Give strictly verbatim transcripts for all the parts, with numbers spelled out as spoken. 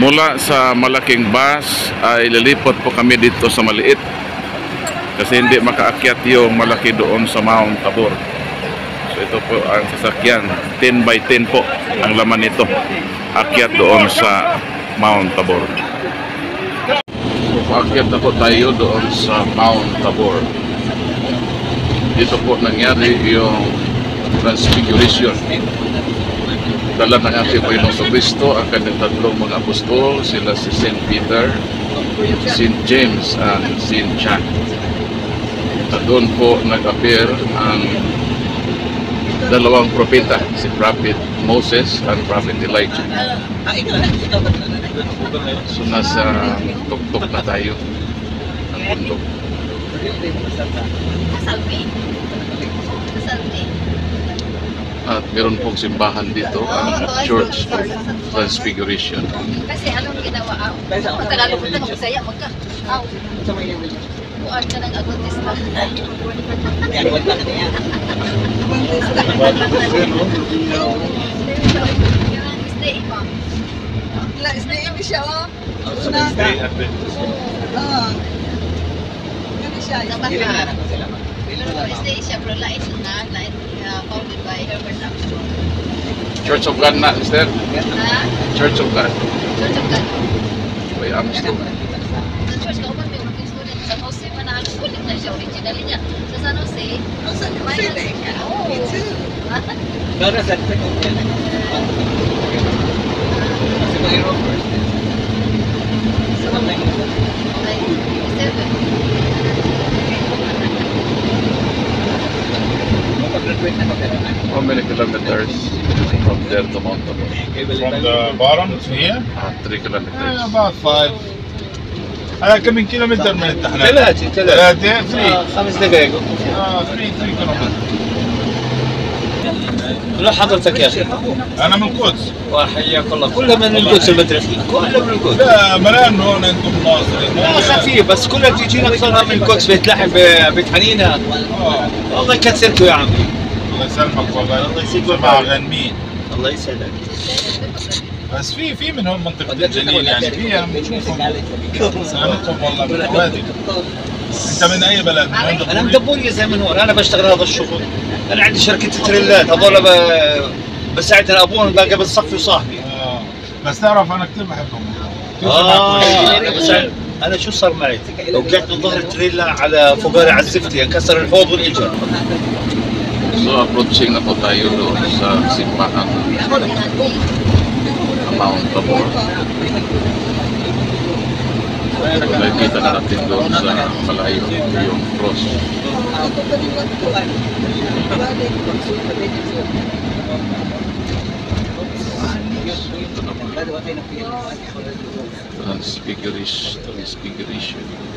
Mula sa malaking bus ay lilipot po kami dito sa maliit kasi hindi makaakyat yung malaki doon sa Mount Tabor. So ito po ang sasakyan, ten by ten po ang laman nito, akyat doon sa Mount Tabor. Paakyat na po tayo doon sa Mount Tabor. Dito po nangyari yung Transfiguration. Dala ng ating Panginoong Kristo ang kanyang tatlong mga apostol, sila si Saint Peter, Saint James, and Saint John. At doon po nag-appear ang dalawang propeta, si Prophet Moses and Prophet Elijah. So nasa tuktok na tayo ng bundok. At meron pong simbahan dito, ang Church of Transfiguration. Kasi anong ginawa ako? Magkalalo ko na magsaya, magka. Aw. Buwan ka ng agotista. Yan, wag ka na yan. Stay pa. Stay pa siya, oh. Stay at it. Oo. Yan siya. Stay siya, pero lain na, lain. Founded by Herbert Armstrong. Church of God na, sister? Ha? Church of God. Church of God. By Armstrong. Sa church ka upan, may mga student. Sa San Jose, manahal ulit na siya. Originally niya. Sa San Jose, San Jose na ikaw. Oh. Me too. Pero sa San Jose na kasi mayroon first. Sa mga seven. How many kilometers from there to Mount Tabor? From the bottom to here? Uh, three kilometers. Uh, about five. على كم كيلومتر من التحنات؟ ثلاثة ثلاثة ثلاثة خمس دقائق. اه ثلاثة ثلاثة كيلومتر. لا حضرتك يا اخي. انا من القدس. وحياك الله، كلها من القدس المدرسة، كلها من القدس. لا ملان هون انتم ناصرين. لا خفيف بس كلها بتجينا اكثرها من القدس، بيتلحم ببيت حنينة. اه الله يكثركم يا عمي. الله يسلمك والله. الله يسلمك. مع غنمين. الله يسعدك. بس في في من هون منطقة الجليل يعني في انا بشوفهم سلامتهم والله من الوادي. انت من اي بلد؟ من وين؟ انا مدبوري زي من هون، انا بشتغل هذا الشغل. انا عندي شركة تريلات، هذول ب... بساعد ابوهم باقي بالصف وصاحبي. اه بس تعرف انا كثير بحبهم. اه انا بساعد. انا شو صار معي؟ وقعت من ظهر التريلا على فقاري عزفتي، انكسر الحوض والاجر. So approaching na po tayo doon sa simbahan ng Mount Tabor. Nakikita na natin doon sa malayo yung cross. Transfiguration. Transfiguration.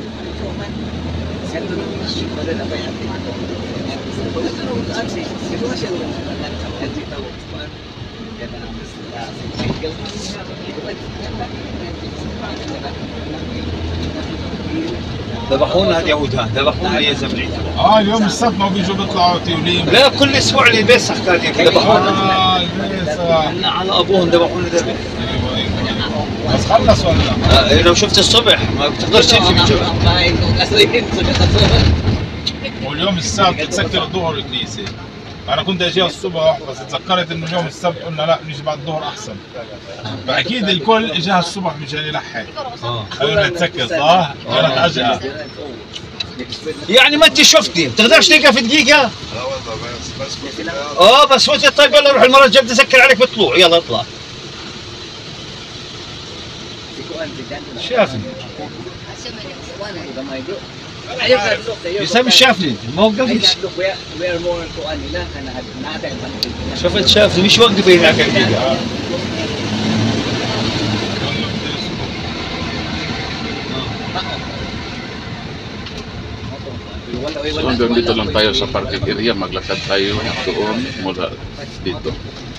ذبحونا اليهود، ها ذبحونا يا زمري. اه اليوم السبت ما بيجوا بيطلعوا تيولين. لا كل اسبوع اللي بيسح كان ذبحونا. اه البيسة. على ابوهم ذبحونا ذبح. ايوه ايوه بس خلص ولا؟ آه لو شفت الصبح ما بتقدرش تمشي بالجبل. واليوم السبت بتسكر الظهر الكنيسة. أنا كنت أجيها الصبح بس تذكرت إنه اليوم السبت قلنا لا نيجي بعد الظهر أحسن. فأكيد الكل إجاها الصبح مشان يلحق. قالوا لنا تسكر صح؟ كانت عجقة. يعني ما أنت شفتني، بتقدرش توقف دقيقة؟ لا والله بس بس اه بس وانت طيب يلا روح المرة الجاية بدي أسكر عليك بطلوع، يلا اطلع. شافني. يسمي شافني ما وقفش. شفت شافني مش وقف هناك دقيقة. So hanggang dito lang tayo sa parking area, maglakad tayo doon mula dito.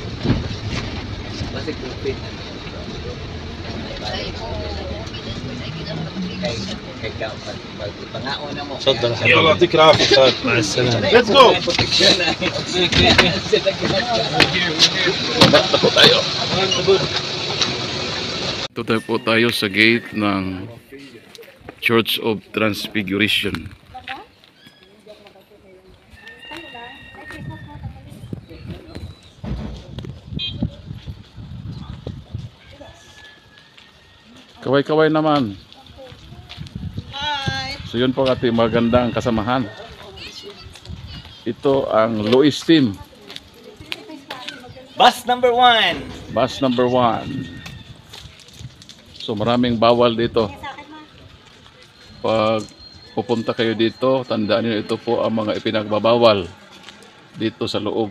تفضل يلا يعطيك العافية. مع السلامة. Let's go. Takot tayo. Dito tayo po tayo sa gate ng Church of Transfiguration. Kaway-kaway naman. Hi! So yun po ating magandang kasamahan. Ito ang Luis team. Bus number one. Bus number one. So maraming bawal dito. Pag pupunta kayo dito, tandaan niyo ito po ang mga ipinagbabawal dito sa loob.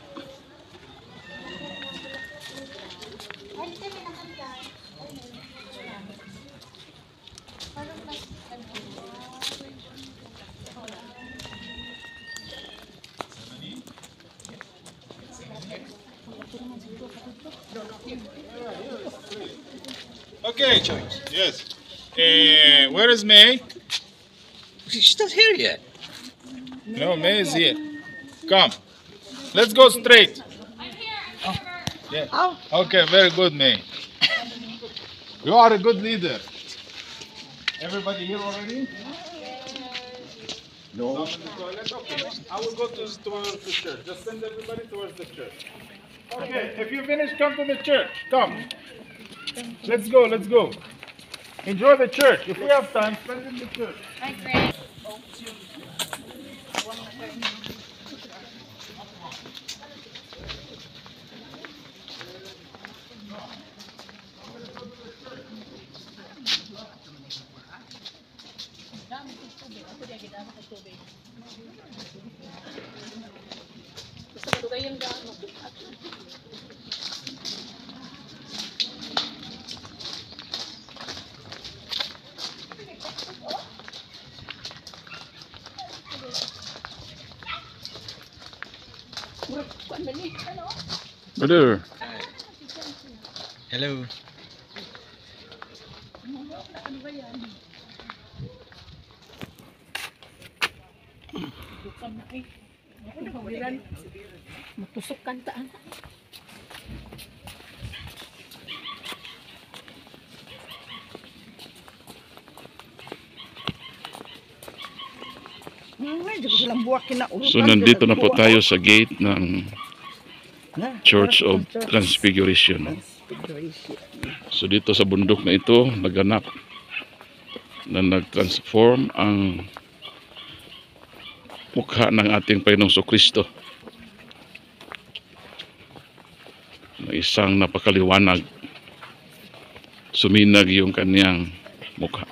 Okay, yes. Uh, where is May? She's not here yet. No, May is here. Come. Let's go straight. Yeah. Okay, very good, May. You are a good leader. Everybody here already? No. Some in the toilet? Okay. I will go to, towards the church. Just send everybody towards the church. Okay, if you finish, come to the church. Come. Let's go, let's go. Enjoy the church. If we have time, spend in the church. Brother, Hello. Matusok kantaan. so nandito na po tayo sa gate ng Church of Transfiguration. So dito sa bundok na ito, naganap na nag-transform ang mukha ng ating Panginoong Kristo na isang napakaliwanag, suminag yung kanyang mukha.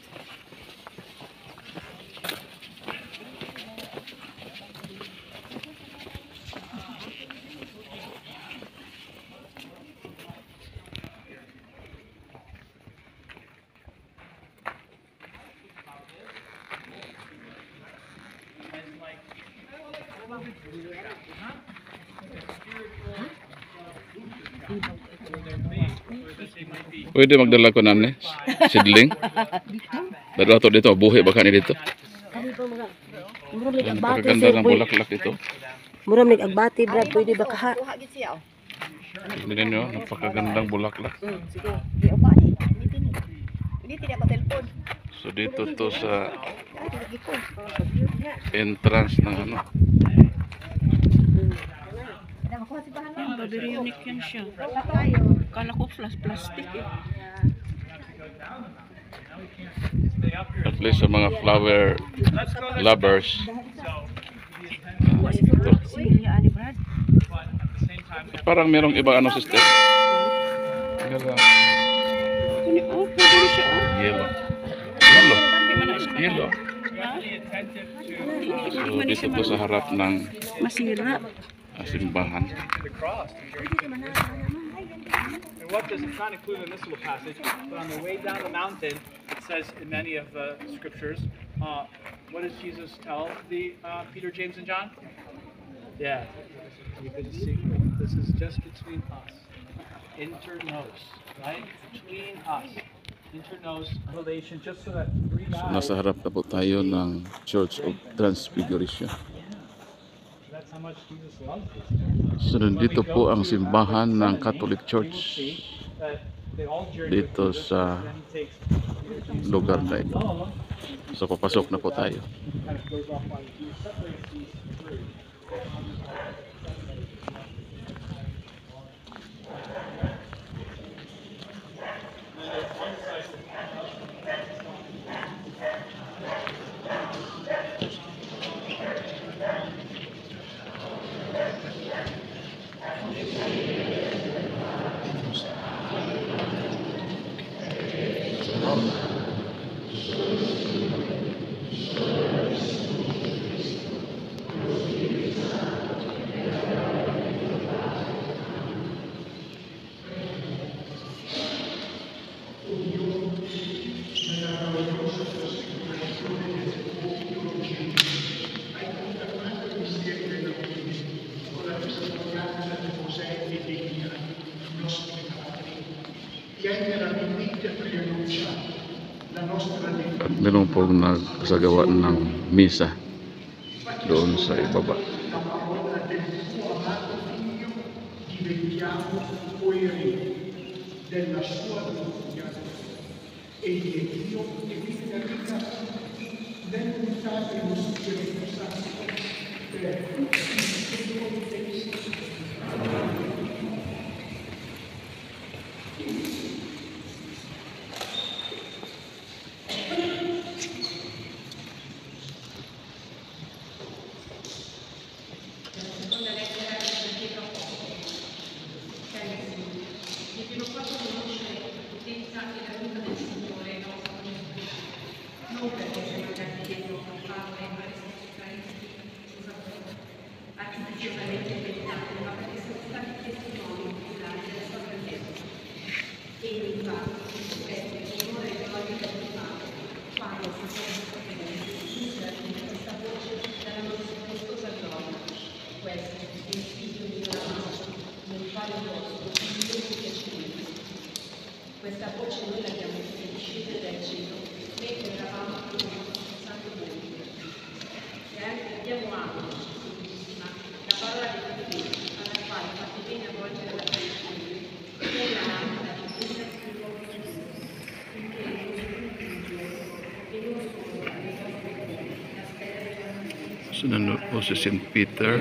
Pwede magdala ko namne sidling. Pero ato dito buhi baka ni dito. Ang pagkaganda ng bulaklak ito. Murang mig agbati brad pwede ba kaha? Tingnan nyo, napakagandang bulaklak. Sige. Di pa ni. Hindi tidak pa telepon. So dito to sa entrance ng ano. Very unique yan siya. Kala ko flash plastic eh. At least sa mga flower lovers. Ito. Similya ani brad. Parang merong iba ano sister. Yellow. Ini oh pwede siya oh. Yellow. Yellow. Yellow. So dito po sa harap ng Masira. simbahan. And what this is not included in this little passage, but on the way down the mountain, it says in many of the scriptures, uh, what does Jesus tell the uh, Peter, James, and John? Yeah, you can see this is just between us, internos, right? Between us, internos relation, just so that three So, guys. nasa harap na po tayo ng Church of Transfiguration. That's how much Jesus loves us. So nandito po ang simbahan ng Catholic Church. they all journey dito with Jesus, sa and then he takes lugar na ito. alone, So papasok na po tayo. kind of goes off on he separates these three. At meron pong nagsagawa ng misa doon sa ibaba. della sua gloria e di Dio e vita vita nell'unità dello Spirito Santo per tutti i contesti. Questa voce noi l'abbiamo vista discendere dal cielo mentre eravamo con il nostro santo monte. E anche abbiamo amato, Santissima, la parola di Dio, alla quale fate bene a volgere la attenzione. Lei la ama da difesa più luogo di Dio, finché il nostro figlio e non solo la nostra aspetta. Sunod po si Saint Peter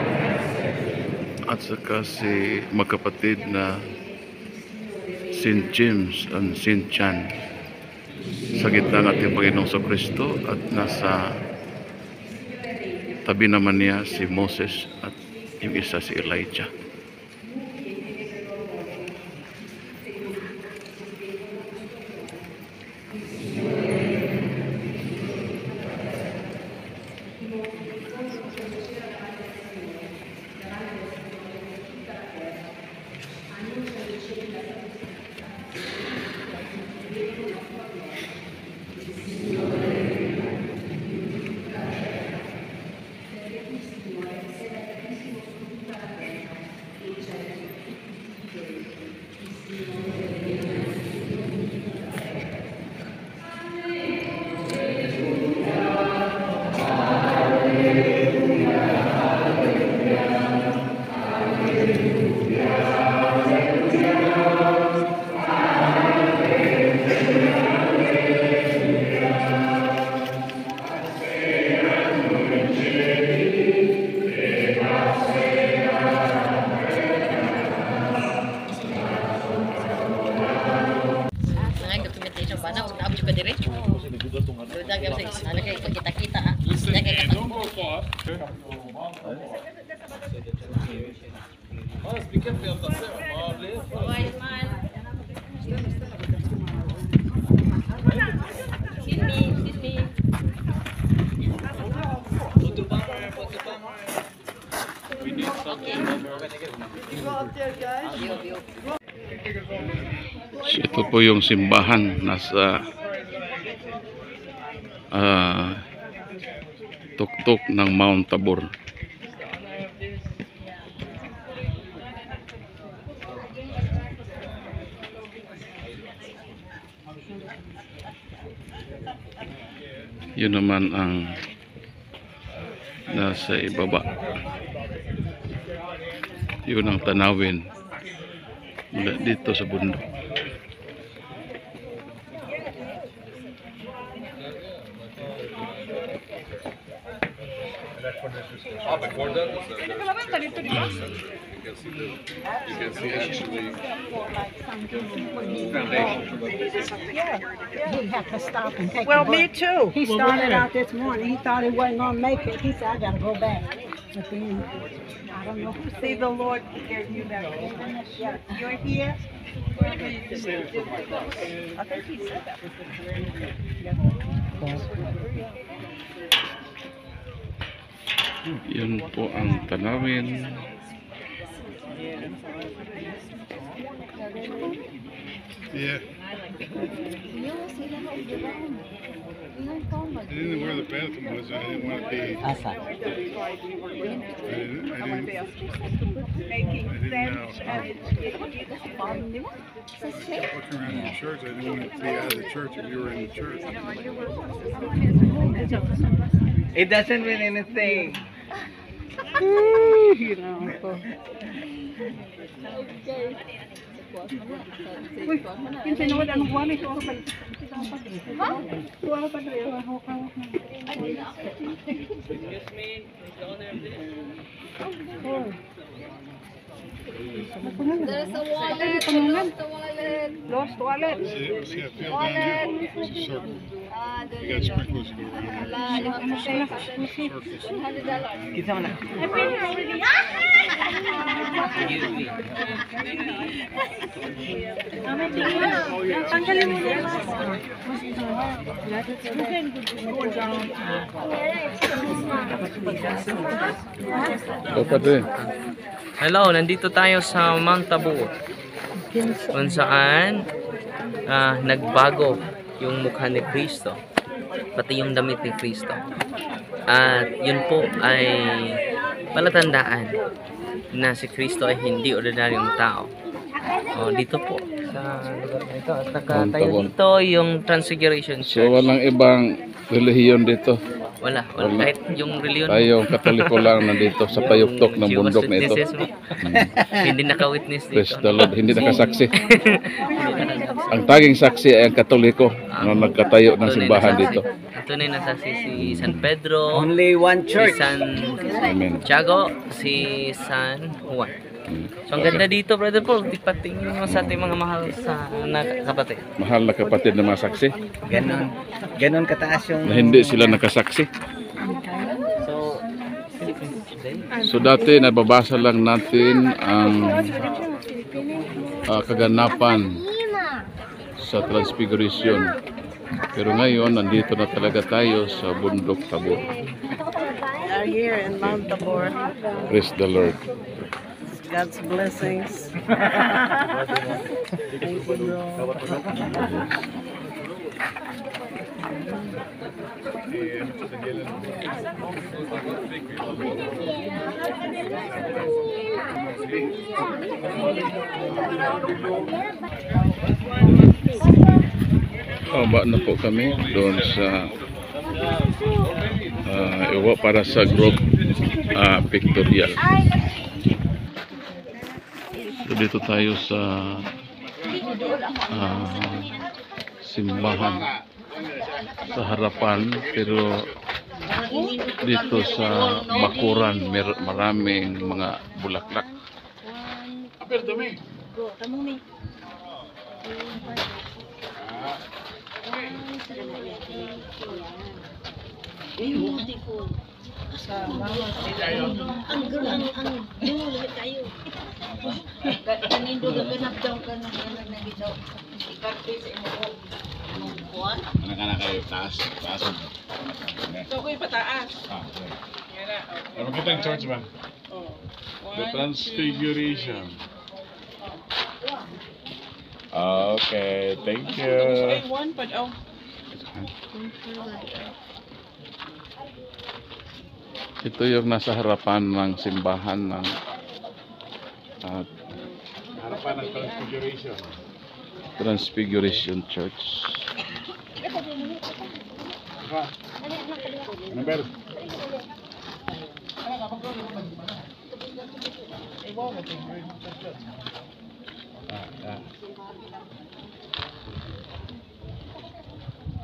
at saka si magkapatid na Saint James and Saint John sa gitna ng ating Panginoong Kristo, at nasa tabi naman niya si Moses at yung isa si Elijah. Ito po yung simbahan nasa uh, tuktok ng Mount Tabor. Yun naman ang nasa ibaba. Yun ang tanawin mula dito sa bundok. before that? Is that there's- you can see the, you can see actually He'd have to stop and take Well, me too. He started out this morning. He thought he wasn't going to make it. He said, I got to go back. But then, I don't know. See, the Lord gave you that. Yeah. You're here? I think he said that. Yun po ang tanawin. Yeah. I didn't know where the bathroom was. I didn't want to be. I didn't, I didn't, I didn't know. I kept looking around in the church. I didn't want to be out of the church if you were in the church. It doesn't mean anything. You know. Uy, yung sinunod ang buwan ito ako balik. Ha? Ito ako pa rin. There's a wallet. Lost the wallet. Lost wallet. See, see, I fell down here. It's a circle. Ah, there You you got go. sprinklers go around there. Wala, you have to pay Circles. one hundred dollars. Kita mo na. Tanggalin mo na. Kapatid. Hello, nandito tayo sa Mount Tabor kung saan ah, nagbago yung mukha ni Kristo pati yung damit ni Kristo at yun po ay palatandaan na si Kristo ay hindi ordinaryong tao. O, dito po sa lugar na ito at nakatayo dito yung Transfiguration So Church. walang ibang relihiyon dito. Wala, wala. Wala. Kahit yung reliyon. Tayong Katoliko lang nandito sa payuktok ng Jehovah's bundok na ito. Witnesses mo. Hindi naka-witness Praise dito. the Lord. Hindi nakasaksi. Ang taging saksi ay ang Katoliko na nagkatayo ng Tunay na simbahan saksi. dito. Ang tunay na saksi si San Pedro, Only one si church. San Amen. Tiago, si San Juan. So ang ganda dito, Brother Paul, ipatingin mo sa ating mga mahal sa na kapatid. Mahal na kapatid na mga saksi Ganon. Ganon kataas yung... na hindi sila nakasaksi. So, So dati nababasa lang natin ang ah, kaganapan sa Transfiguration. Pero ngayon nandito na talaga tayo sa bundok Tabor. Are here in Mount Tabor. Praise the Lord. God's blessings. Aba na po kami doon sa uh, iwa para sa group uh, pictorial. So dito tayo sa uh, simbahan sa harapan, pero dito sa bakuran mer maraming mga bulaklak. Ang gulang ang dulo kayo. Kanindo gaganap daw ka ng ganun na bitaw. Ikarte sa imo ko. Anong buwan? Anak-anak kayo, taas, taas. So, ko ipataas. Ah, ano kita yung church ba? The Transfiguration. Okay, thank you. One, but oh. Ito yung nasa harapan ng simbahan ng uh, Harapan ng Transfiguration. Transfiguration Church. Ano ba? Ah, ah.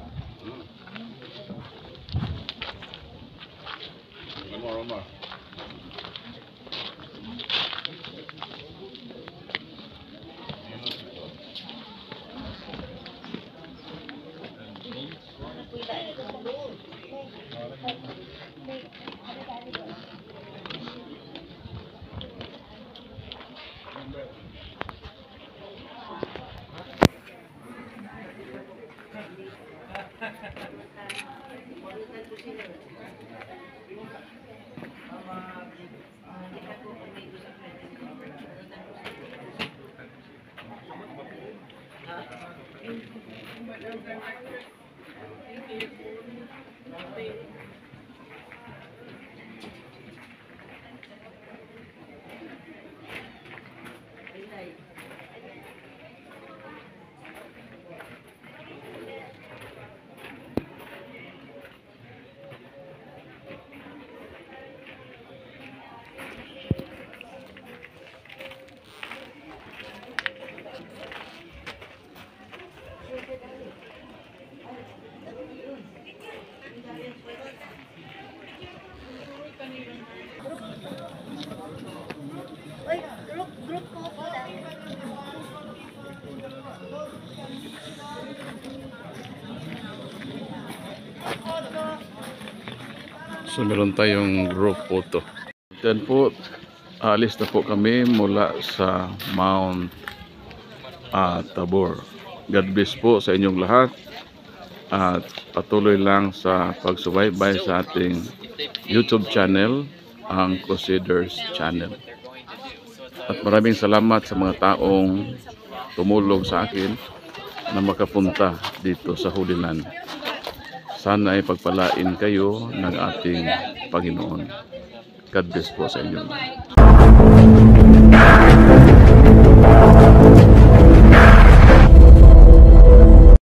One more, one more. So meron tayong group photo. Then po, alis na po kami mula sa Mount uh, Tabor. God bless po sa inyong lahat. At patuloy lang sa pagsubaybay sa ating YouTube channel, ang Crusaders Channel. At maraming salamat sa mga taong tumulong sa akin na makapunta dito sa Holy Land. Sana ay pagpalain kayo ng ating Panginoon. God bless po sa inyo.